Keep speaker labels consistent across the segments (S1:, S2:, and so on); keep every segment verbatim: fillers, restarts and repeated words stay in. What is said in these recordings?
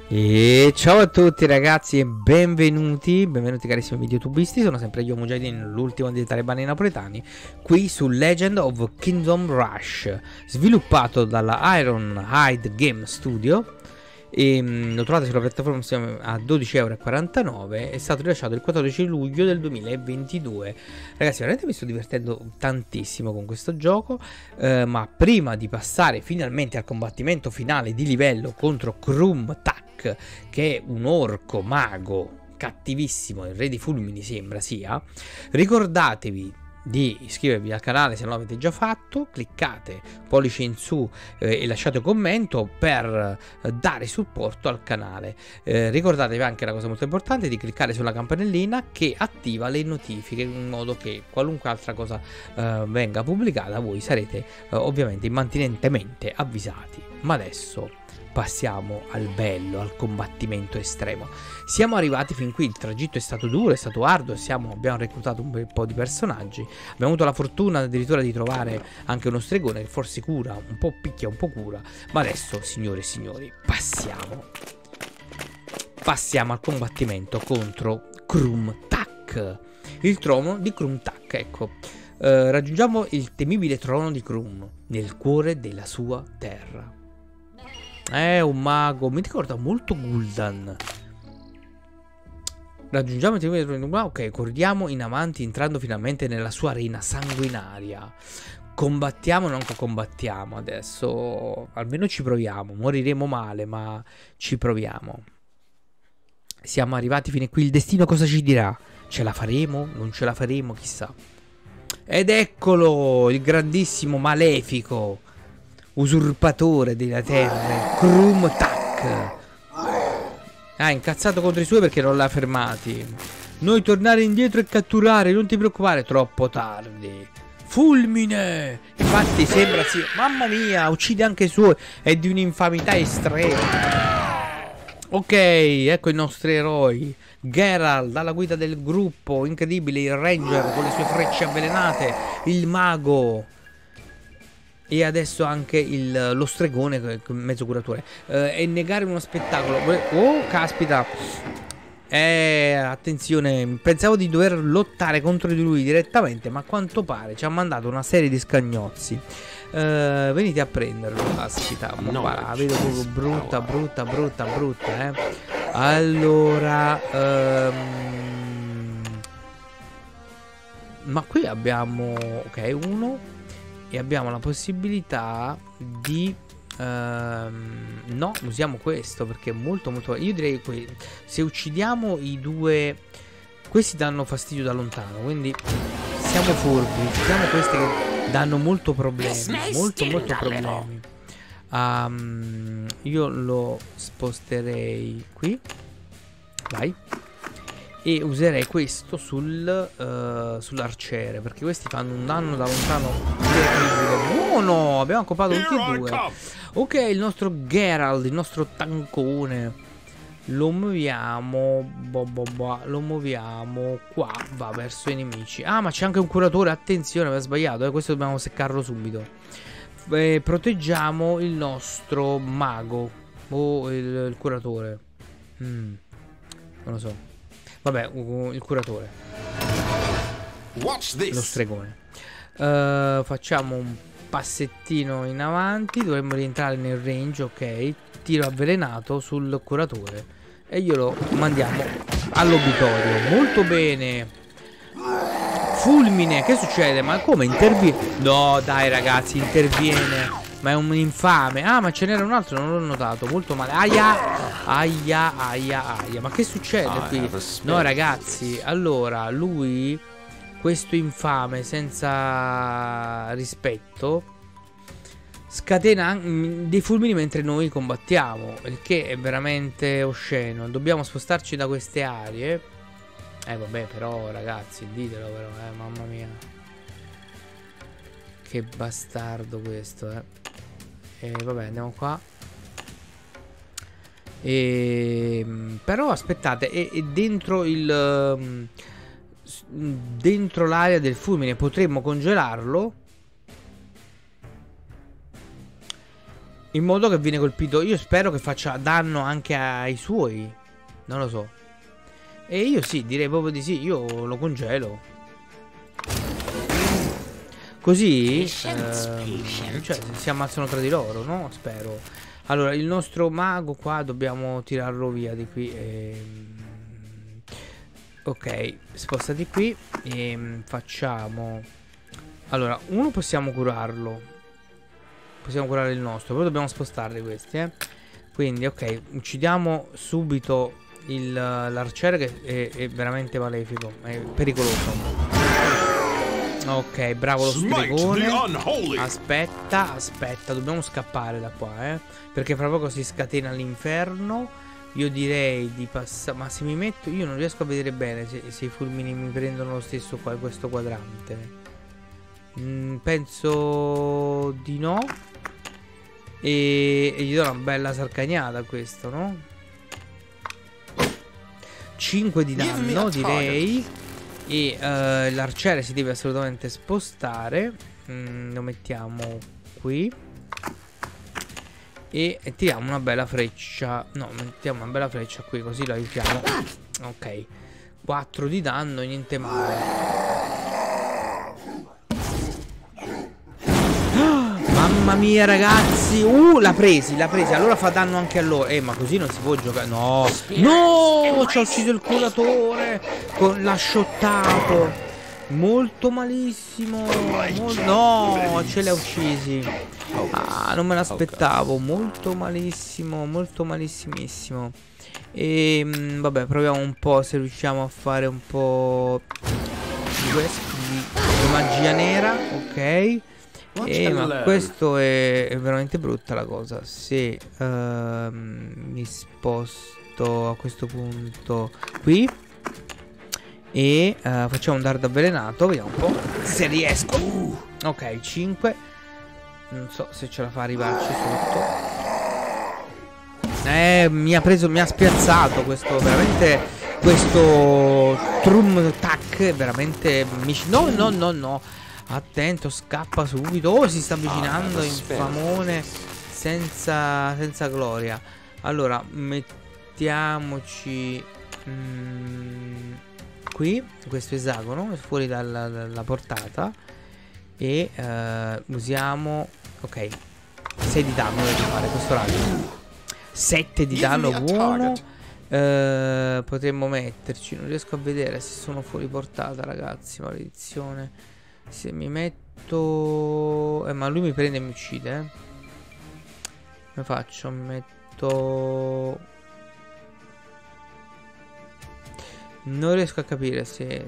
S1: E ciao a tutti ragazzi e benvenuti, benvenuti carissimi videotubisti, sono sempre io Mujahideen, l'ultimo dei talebani napoletani, qui su Legend of Kingdom Rush, sviluppato dalla Ironhide Game Studio. E, mh, lo trovate sulla piattaforma a dodici e quarantanove euro. È stato rilasciato il quattordici luglio del duemilaventidue. Ragazzi, veramente mi sto divertendo tantissimo con questo gioco, eh, ma prima di passare finalmente al combattimento finale di livello contro Krum Tak, che è un orco mago cattivissimo, il re di fulmini sembra sia, ricordatevi di iscrivervi al canale se non l'avete già fatto, cliccate pollice in su eh, e lasciate un commento per eh, dare supporto al canale. Eh, ricordatevi anche una cosa molto importante, di cliccare sulla campanellina che attiva le notifiche, in modo che qualunque altra cosa eh, venga pubblicata voi sarete eh, ovviamente immantinentemente avvisati. Ma adesso passiamo al bello, al combattimento estremo. Siamo arrivati fin qui, il tragitto è stato duro, è stato arduo, siamo, abbiamo reclutato un bel po' di personaggi, abbiamo avuto la fortuna addirittura di trovare anche uno stregone che forse cura, un po' picchia, un po' cura, ma adesso, signore e signori, passiamo, passiamo al combattimento contro Krum Tak, il trono di Krum Tak, ecco. Uh, raggiungiamo il temibile trono di Krum, nel cuore della sua terra. È un mago, mi ricorda molto Gul'dan. Raggiungiamo il temibile trono di Krum. Ok, corriamo in avanti entrando finalmente nella sua arena sanguinaria. Combattiamo, non combattiamo adesso. Almeno ci proviamo. Moriremo male, ma ci proviamo. Siamo arrivati fino a qui. Il destino cosa ci dirà? Ce la faremo? Non ce la faremo? Chissà. Ed eccolo, il grandissimo malefico usurpatore della terra, Krum Tak. Ah, incazzato contro i suoi perché non l'ha fermati. Noi tornare indietro e catturare, non ti preoccupare, troppo tardi. Fulmine! Infatti sembra sì. Mamma mia, uccide anche i suoi. È di un'infamità estrema. Ok, ecco i nostri eroi. Geralt alla guida del gruppo, incredibile, il ranger con le sue frecce avvelenate, il mago e adesso anche il, lo stregone mezzo curatore. Eh, e negare uno spettacolo. Oh, caspita. Eh, attenzione, pensavo di dover lottare contro di lui direttamente, ma a quanto pare ci ha mandato una serie di scagnozzi. Uh, venite a prenderlo, caspita. No, la vedo proprio brutta, brutta, brutta, brutta, eh. Allora, um... ma qui abbiamo, ok, uno. E abbiamo la possibilità di um... no, usiamo questo perché è molto molto. Io direi che se uccidiamo i due, questi danno fastidio da lontano, quindi siamo furbi. Uccidiamo questi che danno molto problemi, molto molto problemi. um, Io lo sposterei qui, vai, e userei questo sul uh, sull'arciere, perché questi fanno un danno da lontano terribile. Buono, abbiamo occupato tutti e due. Ok, il nostro Geralt, il nostro tancone, lo muoviamo, bo bo bo, lo muoviamo qua, va verso i nemici. Ah, ma c'è anche un curatore, attenzione, aveva sbagliato, eh, questo dobbiamo seccarlo subito. Eh, proteggiamo il nostro mago o il, il curatore. Mm, non lo so. Vabbè, uh, il curatore, lo stregone. uh, Facciamo un passettino in avanti, dovremmo rientrare nel range, ok. Tiro avvelenato sul curatore e glielo mandiamo all'obitorio. Molto bene. Fulmine, che succede? Ma come interviene? No dai ragazzi, interviene. Ma è un infame. Ah, ma ce n'era un altro, non l'ho notato. Molto male. Aia, aia, aia, aia. Ma che succede qui? No ragazzi, allora lui, questo infame senza rispetto, scatena dei fulmini mentre noi combattiamo, il che è veramente osceno. Dobbiamo spostarci da queste aree. Eh vabbè, però ragazzi, ditelo però, eh, mamma mia. Che bastardo questo, eh. E vabbè, andiamo qua. E però aspettate, e, e dentro il dentro l'area del fulmine potremmo congelarlo. In modo che viene colpito. Io spero che faccia danno anche ai suoi. Non lo so. E io sì, direi proprio di sì. Io lo congelo. Così ehm, cioè si ammazzano tra di loro, no? Spero. Allora, il nostro mago qua dobbiamo tirarlo via di qui. Ehm... Ok, spostati qui. E facciamo. Allora, uno possiamo curarlo. Possiamo curare il nostro. Però dobbiamo spostarli questi, eh. Quindi, ok, uccidiamo subito l'arciere che è, è veramente malefico. È pericoloso. Ok, bravo lo stregone. Aspetta, aspetta, dobbiamo scappare da qua, eh. Perché fra poco si scatena l'inferno. Io direi di passare. Ma se mi metto. Io non riesco a vedere bene se, se i fulmini mi prendono lo stesso qua, questo quadrante. mm, Penso di no. E, e gli do una bella sarcagnata a questo, no? cinque di danno, direi. E uh, l'arciere si deve assolutamente spostare. mm, Lo mettiamo qui. E, e tiriamo una bella freccia. No, mettiamo una bella freccia qui, così lo aiutiamo. Ok, quattro di danno, niente male. Mamma mia ragazzi. Uh, l'ha presi, l'ha presi. Allora fa danno anche a loro. Eh, ma così non si può giocare. No, no, ci ha ucciso il curatore. Con l'ha shottato. Molto malissimo. Mol no, ce li ha uccisi. Ah, non me l'aspettavo. Molto malissimo. Molto malissimissimo. E mh, vabbè, proviamo un po' se riusciamo a fare un po' di, questo, di, di magia nera. Ok. Eh, ma questo è, è veramente brutta la cosa. Se uh, mi sposto a questo punto qui e uh, facciamo un dardo avvelenato, vediamo un po' se riesco. uh, Ok, cinque. Non so se ce la fa arrivarci sotto. Eh, mi ha preso, mi ha spiazzato questo, veramente. Questo Trum Tac veramente mi... No, no, no, no. Attento, scappa subito. Oh, si sta avvicinando, infamone. Senza, senza gloria. Allora, mettiamoci mm, qui, questo esagono, fuori dalla, dalla portata. E uh, usiamo. Ok, sei di danno deve fare questo raggio. sette di danno buono. uh, Potremmo metterci. Non riesco a vedere se sono fuori portata, ragazzi. Maledizione. Se mi metto. Eh, ma lui mi prende e mi uccide, eh. Come faccio? Mi metto. Non riesco a capire se.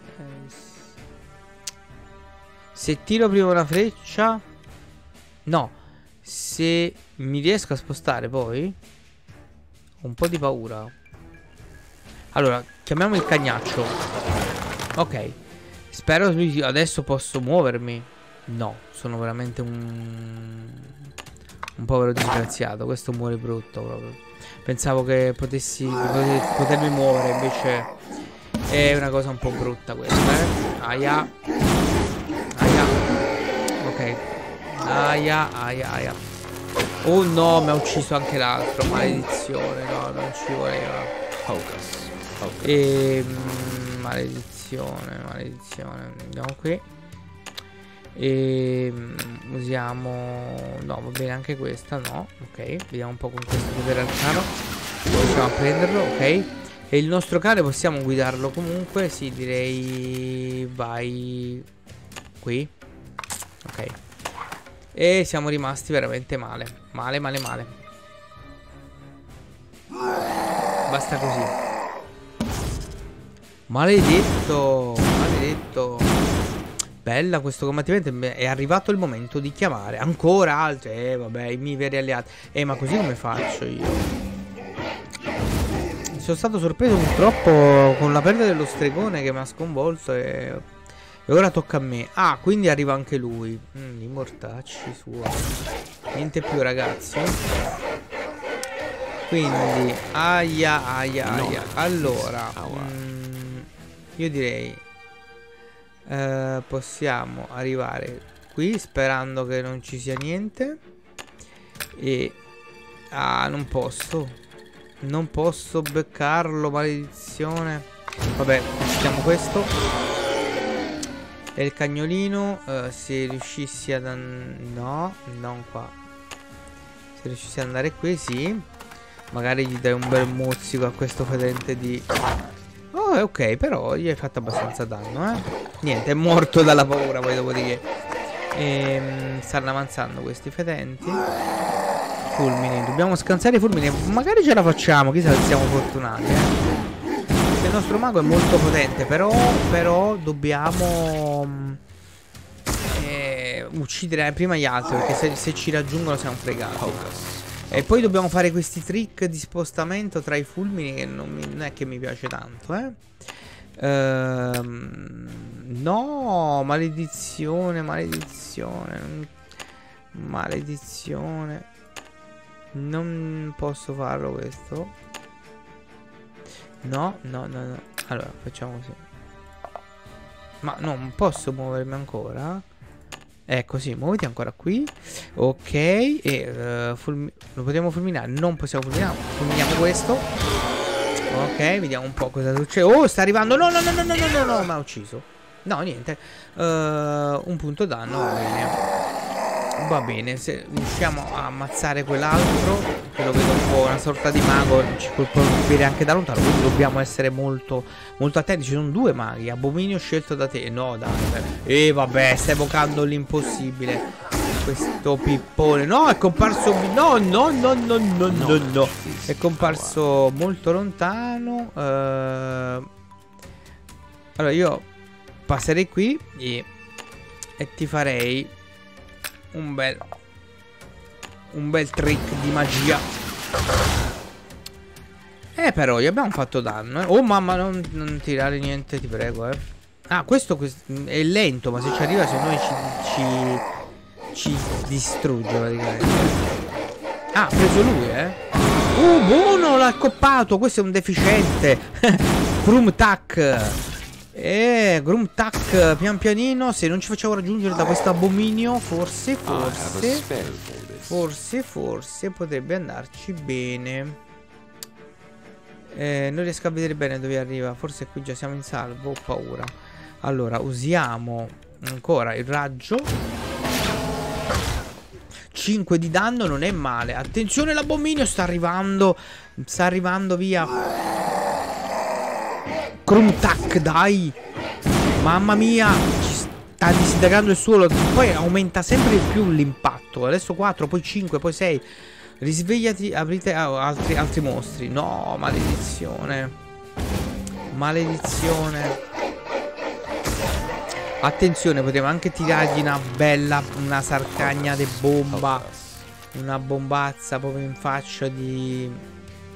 S1: Se tiro prima una freccia. No. Se mi riesco a spostare poi. Ho un po' di paura. Allora, chiamiamo il cagnaccio. Ok. Spero che adesso posso muovermi. No, sono veramente un Un povero disgraziato. Questo muore brutto proprio. Pensavo che potessi poter, potermi muovere, invece è una cosa un po' brutta questa, eh. Aia. Aia. Ok. Aia, aia, aia. Oh no, mi ha ucciso anche l'altro. Maledizione. No, non ci voleva. Focus. Focus. E maledizione. Maledizione. Andiamo qui. E usiamo. No, va bene anche questa. No. Ok. Vediamo un po' con questo potere arcano. Riusciamo a prenderlo. Ok. E il nostro cane possiamo guidarlo comunque. Sì, direi. Vai qui. Ok. E siamo rimasti veramente male. Male, male, male. Basta così. Maledetto. Maledetto. Bella questo combattimento. È arrivato il momento di chiamare ancora altri. Eh vabbè, i miei veri alleati. Eh ma così come faccio io? Sono stato sorpreso purtroppo con la perdita dello stregone che mi ha sconvolto. E, e ora tocca a me. Ah, quindi arriva anche lui. mm, I mortacci sua. Niente più ragazzi. Quindi aia aia aia. Allora mm, io direi Uh, possiamo arrivare qui sperando che non ci sia niente. E... Ah, non posso. Non posso beccarlo, maledizione. Vabbè, mettiamo questo. E il cagnolino, uh, se riuscissi ad... No, non qua. Se riuscissi ad andare qui, sì. Magari gli dai un bel mozzico a questo fedente di... Oh, ok, però gli hai fatto abbastanza danno, eh. Niente, è morto dalla paura poi dopodiché. Ehm, stanno avanzando questi fedenti. Fulmini, dobbiamo scansare i fulmini. Magari ce la facciamo, chissà se siamo fortunati, eh. Il nostro mago è molto potente, però, però dobbiamo eh, uccidere prima gli altri, perché se, se ci raggiungono siamo fregati. E poi dobbiamo fare questi trick di spostamento tra i fulmini che non, mi, non è che mi piace tanto, eh. Ehm, no, maledizione, maledizione, maledizione. Non posso farlo questo. No, no, no, no. Allora, facciamo così. Ma non posso muovermi ancora. Ecco, sì, muoviti ancora qui. Ok. E uh, lo potremo fulminare. Non possiamo fulminare. Fulminiamo questo. Ok, vediamo un po' cosa succede. Oh, sta arrivando. No, no, no, no, no, no, no, no. Mi ha ucciso. No, niente. uh, Un punto danno. Va bene. Va bene, se riusciamo a ammazzare quell'altro, che lo vedo un po' una sorta di mago, ci può colpire anche da lontano, quindi dobbiamo essere molto molto attenti. Ci sono due maghi, abominio scelto da te. No, dai. E vabbè, stai evocando l'impossibile. Questo pippone. No, è comparso. No, no, no, no, no, no, no. È comparso molto lontano. uh... Allora io passerei qui e, e ti farei un bel un bel trick di magia. Eh però gli abbiamo fatto danno, eh. Oh mamma, non, non tirare niente, ti prego, eh. Ah, questo, questo è lento, ma se ci arriva, se noi ci, ci, ci distrugge praticamente. Ah, ha preso lui, eh. Uh, buono, l'ha accoppato. Questo è un deficiente. Grumtak. E Grumtak, pian pianino, se non ci facciamo raggiungere da questo abominio, forse, forse, forse, forse potrebbe andarci bene. Eh, non riesco a vedere bene dove arriva. Forse qui già siamo in salvo. Ho paura. Allora, usiamo ancora il raggio. cinque di danno, non è male. Attenzione, l'abominio sta arrivando. Sta arrivando via. Grumtak, dai. Mamma mia, ci sta disintegrando il suolo. Poi aumenta sempre di più l'impatto. Adesso quattro, poi cinque, poi sei. Risvegliati, aprite altri, altri mostri. No, maledizione. Maledizione. Attenzione, potremmo anche tirargli una bella, una sarcagna di bomba. Una bombazza proprio in faccia di...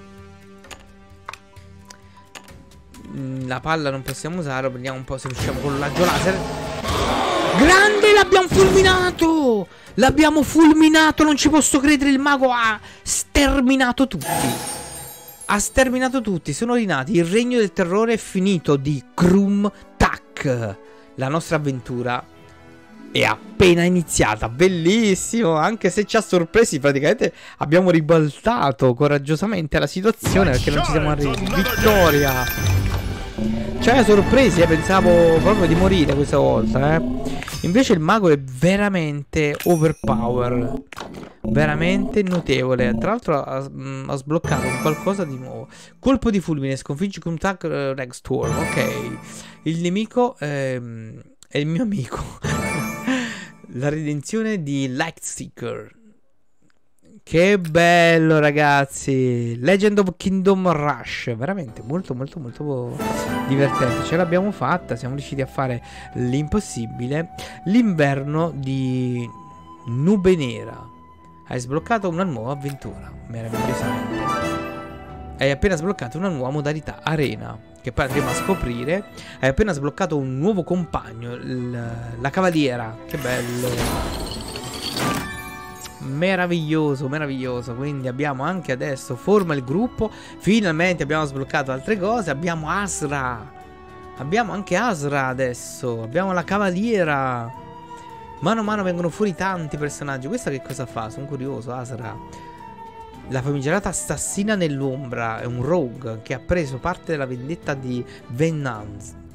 S1: La palla non possiamo usarlo. Prendiamo un po', se riusciamo, con il raggio laser. Grande, l'abbiamo fulminato. L'abbiamo fulminato, non ci posso credere. Il mago ha sterminato tutti. Ha sterminato tutti, sono rinati. Il regno del terrore è finito di Grumtak. La nostra avventura è appena iniziata. Bellissimo. Anche se ci ha sorpresi, praticamente abbiamo ribaltato coraggiosamente la situazione, perché non ci siamo arrivati. Vittoria. Ci ha sorpresi, eh. Pensavo proprio di morire questa volta, eh. Invece il mago è veramente overpower. Veramente notevole. Tra l'altro ha, mh, ha sbloccato qualcosa di nuovo. Colpo di fulmine, sconfigge Grumtak uh, Regstorm. Ok. Il nemico ehm, è il mio amico. La redenzione di Lightseeker. Che bello, ragazzi. Legend of Kingdom Rush. Veramente molto molto molto divertente. Ce l'abbiamo fatta. Siamo riusciti a fare l'impossibile. L'inverno di Nube Nera. Hai sbloccato una nuova avventura. Meravigliosamente. Hai appena sbloccato una nuova modalità arena, che poi andremo a scoprire. Hai appena sbloccato un nuovo compagno, la cavaliera. Che bello. Meraviglioso, meraviglioso. Quindi abbiamo anche adesso forma il gruppo. Finalmente abbiamo sbloccato altre cose. Abbiamo Asra. Abbiamo anche Asra adesso. Abbiamo la cavaliera. Mano a mano vengono fuori tanti personaggi. Questa che cosa fa? Sono curioso. Ah, sarà la famigerata assassina nell'ombra. È un rogue che ha preso parte della vendetta di Veznan.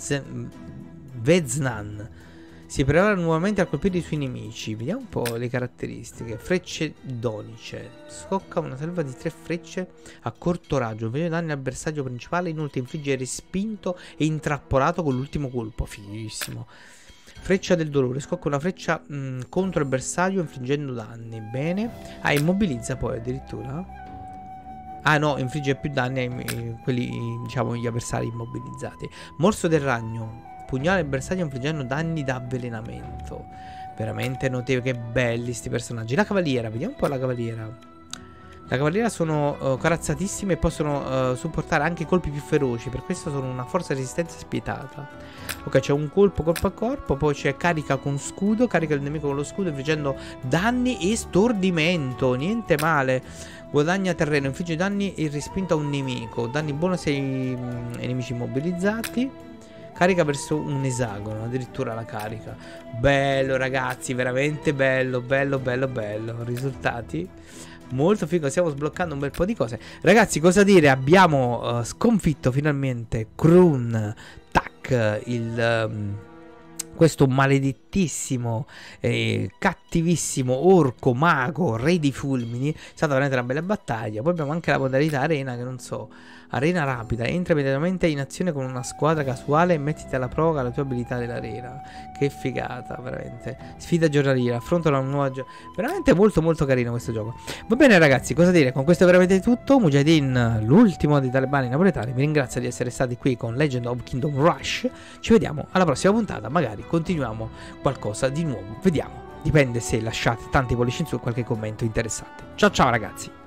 S1: Veznan. Si prepara nuovamente a colpire i suoi nemici. Vediamo un po' le caratteristiche. Frecce donice. Scocca una selva di tre frecce a corto raggio. Infligge danni al bersaglio principale. Inoltre infligge respinto e intrappolato con l'ultimo colpo. Fighissimo. Freccia del dolore. Scocca una freccia mh, contro il bersaglio infliggendo danni. Bene. Ah, immobilizza poi addirittura. Ah no, infligge più danni ai quelli, diciamo, gli avversari immobilizzati. Morso del ragno. Pugnale il bersaglio infliggendo danni da avvelenamento. Veramente notevole, che belli sti personaggi. La cavaliera, vediamo un po' la cavaliera. La cavaliera sono uh, corazzatissime e possono uh, supportare anche colpi più feroci. Per questo sono una forza di resistenza spietata. Ok, c'è un colpo corpo a corpo. Poi c'è carica con scudo. Carica il nemico con lo scudo infliggendo danni e stordimento. Niente male. Guadagna terreno, infligge danni e respinto a un nemico. Danni bonus ai, mm, ai nemici immobilizzati. Carica verso un esagono, addirittura la carica. Bello ragazzi, veramente bello, bello, bello, bello. Risultati molto figo, stiamo sbloccando un bel po' di cose. Ragazzi, cosa dire? Abbiamo uh, sconfitto finalmente Crun Tak, il... Um, questo maledettissimo, eh, cattivissimo orco mago, re di fulmini. È stata veramente una bella battaglia. Poi abbiamo anche la modalità arena, che non so, arena rapida. Entra immediatamente in azione con una squadra casuale e mettiti alla prova la tua abilità dell'arena. Che figata, veramente. Sfida giornaliera, affronta una nuova gio veramente molto molto carino questo gioco. Va bene ragazzi, cosa dire? Con questo è veramente tutto. Mujahideen, l'ultimo dei talebani napoletani, vi ringrazio di essere stati qui con Legend of Kingdom Rush. Ci vediamo alla prossima puntata, magari continuiamo qualcosa di nuovo. Vediamo, dipende se lasciate tanti pollici in su e qualche commento interessante. Ciao ciao ragazzi.